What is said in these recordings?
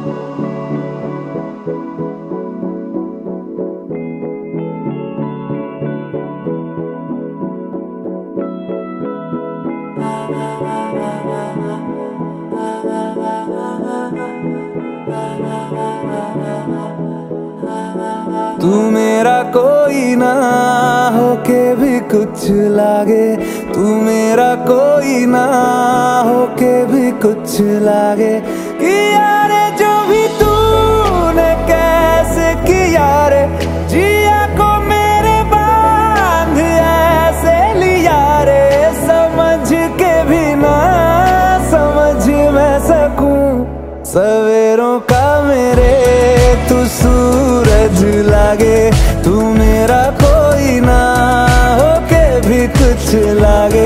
तू मेरा कोई ना होके भी कुछ लागे, तू मेरा कोई ना होके भी कुछ लागे। किया रे जो भी तूने कैसे किया रे, जिया को मेरे बांध ऐसे लिया रे। समझ के भी ना समझ मैं सकूं सवेरों का मेरे तू सूरज लागे। तू मेरा कोई ना होके भी कुछ लागे।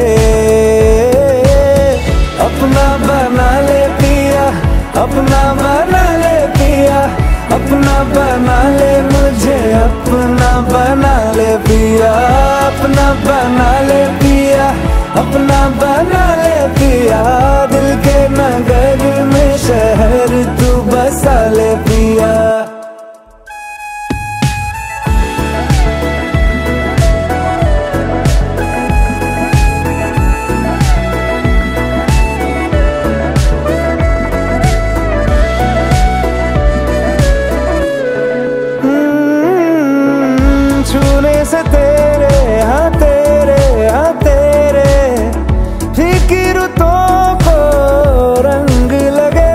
अपना बना ले पिया, अपना बना ले पिया, अपना बना ले मुझे, अपना बना ले पिया, अपना बना ले पिया, अपना बना ले पिया। दिल के नगर में शहर तू बसा ले पिया। छूने से तेरे हाँ तेरे हाँ तेरे फीकी रुतों को रंग लगे।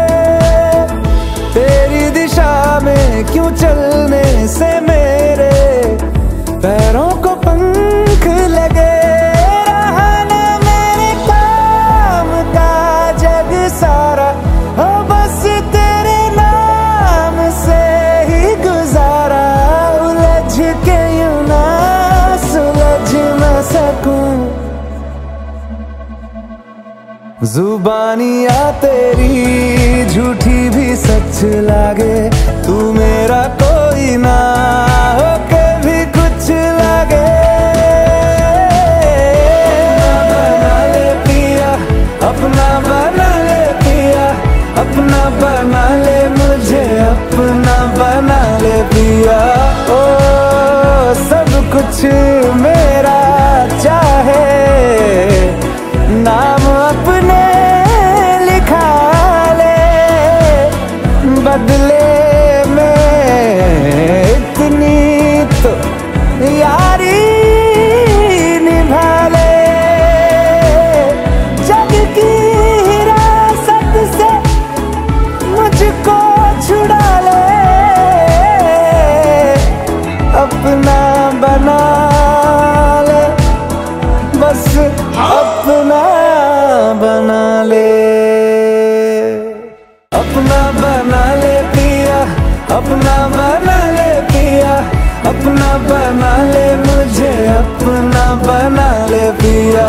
तेरी दिशा में क्यों चलने से मेरे पैरों को पंख लगे। रहा ना मेरे काम का जग सारा, हो बस तेरे नाम से ही गुजारा। उलझ के यूं ना सुलझ न सकूं, जुबानियाँ तेरी झूठी भी सच लागे। तू मेरा कोई ना होके भी कुछ लागे। अपना बना ले पिया, अपना बना ले पिया, अपना बना ले मुझे, अपना बना ले पिया। ओ सब कुछ मेरा चाहे, नाम अपने लिखा ले। बदले में इतनी तो यारी निभा ले। जग की हिरासत से मुझको छुड़ा ले। अपना बना ले बस, अपना बना ले। अपना बना ले पिया, अपना बना ले पिया, अपना बना ले मुझे, अपना बना ले पिया।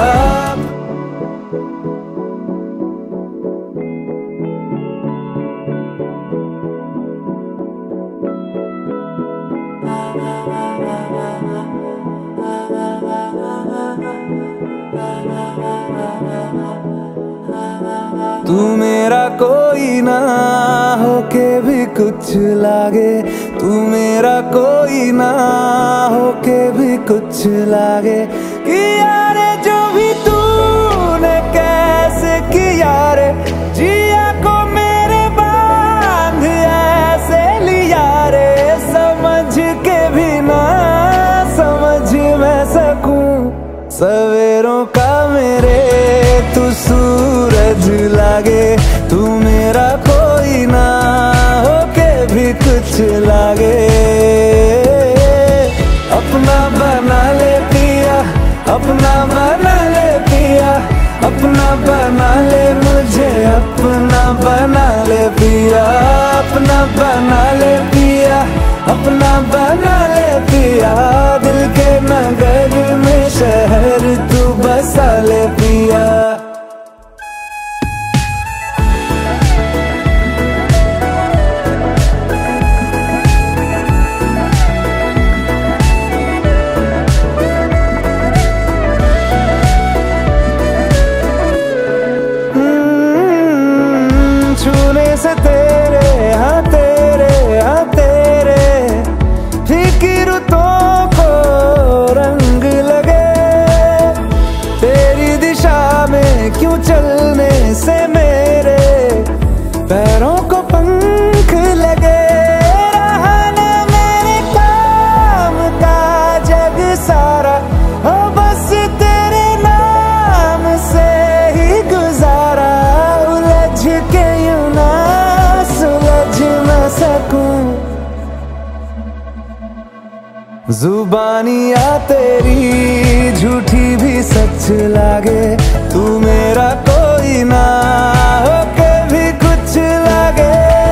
तू मेरा कोई ना होके भी कुछ लागे, तू मेरा कोई ना होके भी कुछ लागे। किया रे जो भी तूने कैसे किया रे, जिया को मेरे बांध ऐसे लिया रे। समझ के भी ना समझ मैं सकूं सवेरों का मेरे तू सूरज लागे। तू मेरा कोई ना होके भी कुछ लागे। अपना बना ले पिया, अपना बना ले पिया, अपना बना ले मुझे, अपना बना ले पिया, अपना बना ले पिया, अपना बना ले पिया। दिल के नगर में शहर तू बसा ले पिया। छूने से तेरे हाँ सकूं। जुबानियाँ तेरी झूठी भी सच लागे, तू मेरा कोई ना होके भी कुछ लागे।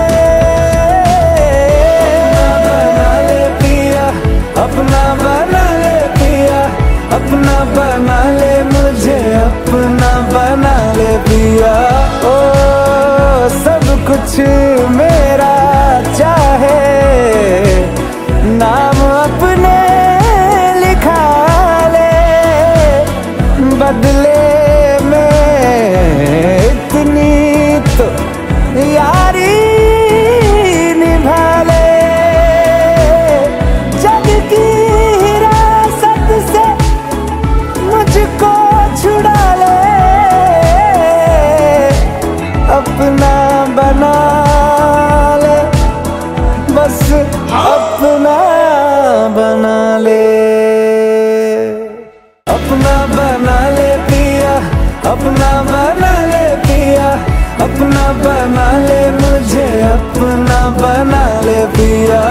अपना बना ले पिया, अपना बना ले मुझे, अपना बना ले पिया। ओ सब कुछ मेरा चाहे, नाम अपने लिखा ले, बदले में इतनी तो यारी निभा ले। जग की हिरासत से मुझको छुड़ा ले, अपना बना ले, बस अपना बना ले। अपना बना ले पिया, अपना बना ले पिया, अपना बना ले मुझे, अपना बना ले पिया।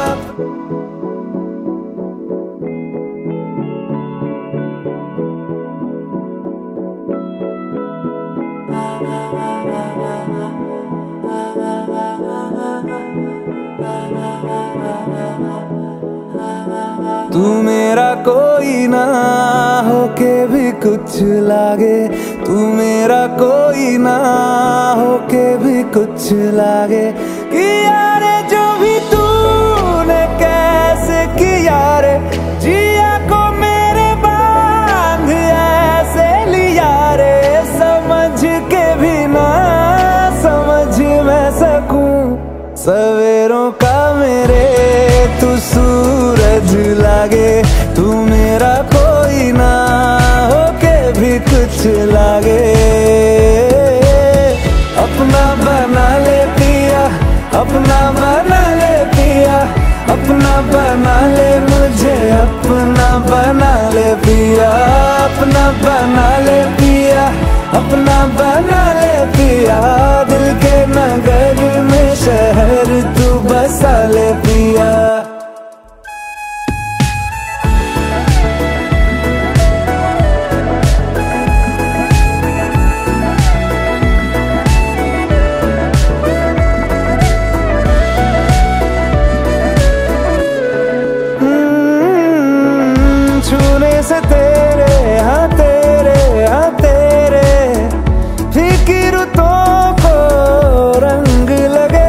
तू मेरा कोई ना होके भी कुछ लागे, तू मेरा कोई ना होके भी कुछ लागे। किया रे जो भी तूने कैसे किया रे, जिया को मेरे बांध ऐसे लिया रे, समझ के भी ना समझ मैं सकूं। सवेरों का मेरे तू सूरज लागे, तू मेरा कोई ना होके भी कुछ लागे। अपना बना ले पिया, अपना बना ले पिया, अपना बना ले मुझे, अपना बना ले पिया। अपना बना ले पिया, अपना बना ले पिया, दिल के नगर में शहर तू बसा ले पिया। छूने से तेरे हाँ तेरे हाँ तेरे फीकी रुतों को रंग लगे,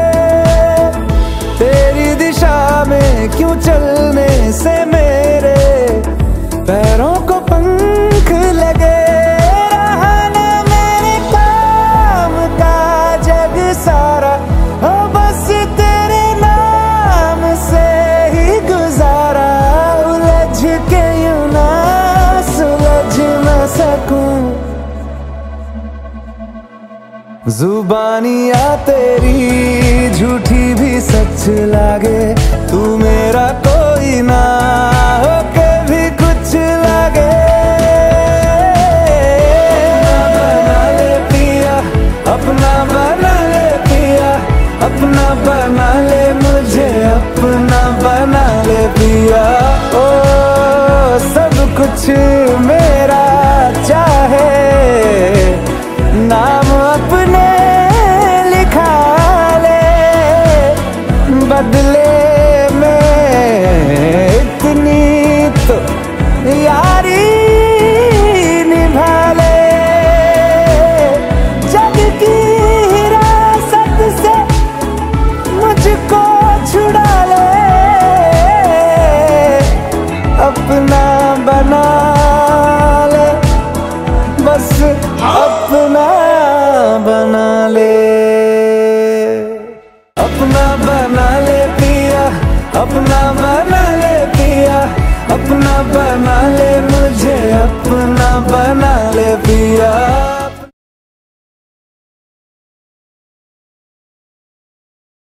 तेरी दिशा में क्यों चलने से मेरे पैरों को पंख लगे। रहा ना मेरे काम का जग सारा, हो बस तेरे नाम से ही गुजारा। उलझ के यूं ना सुलझ न सकूं। जुबानियाँ तेरी झूठी भी सच लागे, तू मेरा कोई ना होके भी कुछ लागे। अपना बना ले पिया, अपना बना ले पिया, अपना बना ले मुझे, अपना बना ले पिया। ओ सब कुछ मेरा चाहे, नाम अपने लिखा ले, बदले में इतनी तो यारी निभा ले। जग की हिरासत से मुझको छुड़ा ले, अपना बना ले, बस अपना बना ले। अपना बना ले पिया, अपना बना ले पिया, अपना बना ले मुझे,